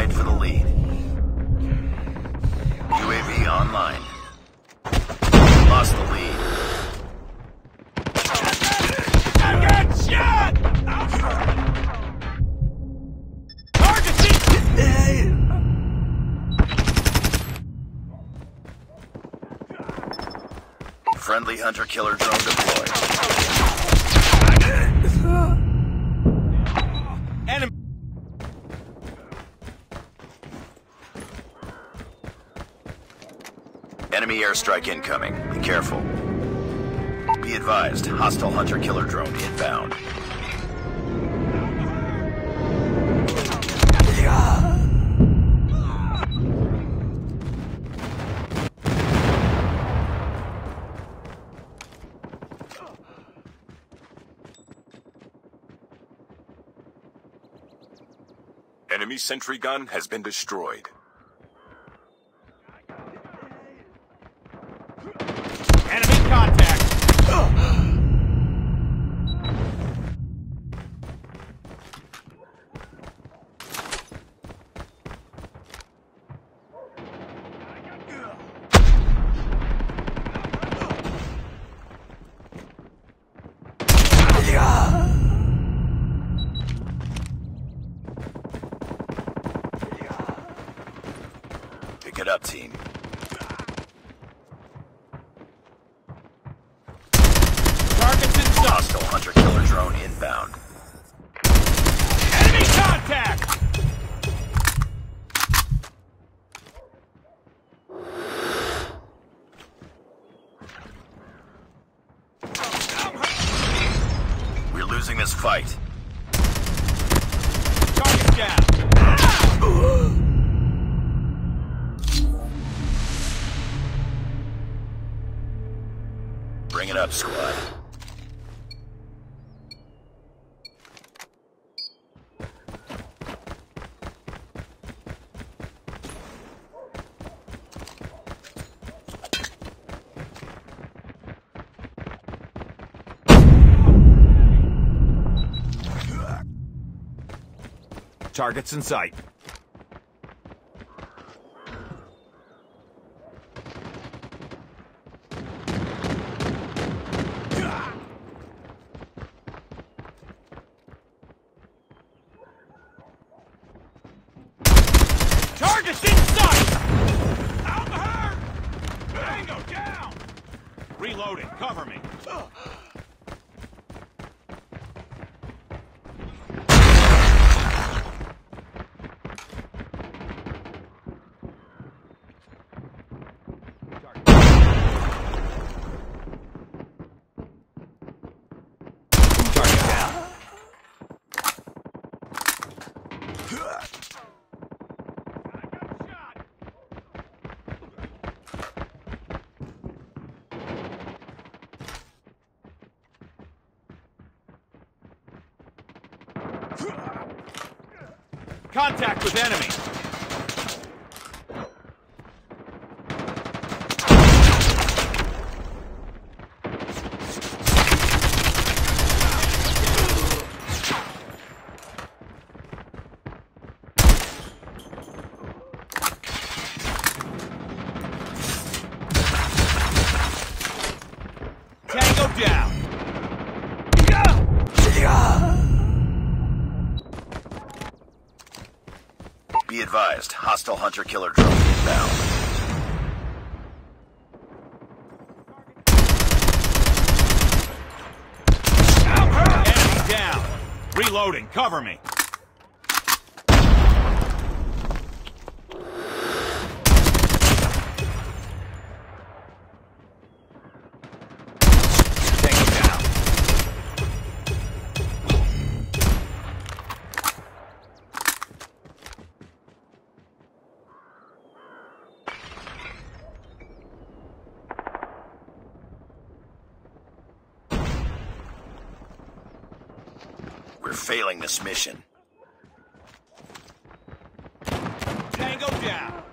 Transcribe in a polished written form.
fight for the lead. UAV online. Lost the lead. I got shot! Target! Friendly hunter-killer drone deployed. Enemy. Enemy airstrike incoming. Be careful. Be advised, hostile hunter-killer drone inbound. Enemy sentry gun has been destroyed. Enemy contact. Pick it up, team. Targets in sight. Hostile hunter-killer drone inbound. Enemy contact. We're losing this fight. Target down. Bring it up, squad. Targets in sight. Targets in sight! I'm hurt! Tango down! Reloading, cover me. Target down. Contact with enemy. Tango down. Be advised, hostile hunter-killer drone inbound. Enemy down. Reloading, cover me. Tango down. We're failing this mission. Tango down.